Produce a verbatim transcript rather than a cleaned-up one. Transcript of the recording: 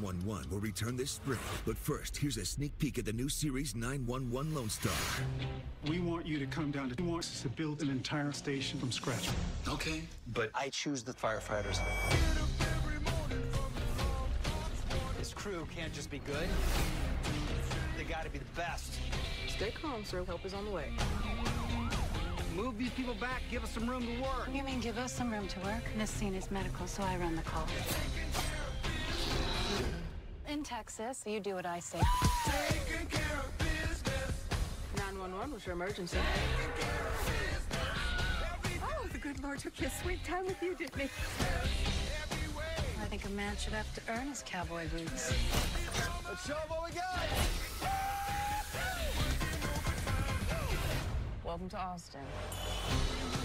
one one will return this spring. But first, here's a sneak peek at the new series nine one one Lone Star. We want you to come down to... We want us to build an entire station from scratch. Okay, but I choose the firefighters. This crew can't just be good. They gotta be the best. Stay calm, sir. Help is on the way. Move these people back. Give us some room to work. You mean give us some room to work? This scene is medical, so I run the call. In Texas, you do what I say. Taking care of business. nine one one, what's your emergency? Oh, the good Lord took you a sweet time with you, didn't he? I think a man should have to earn his cowboy boots. Let's show them what we got. Welcome to Austin.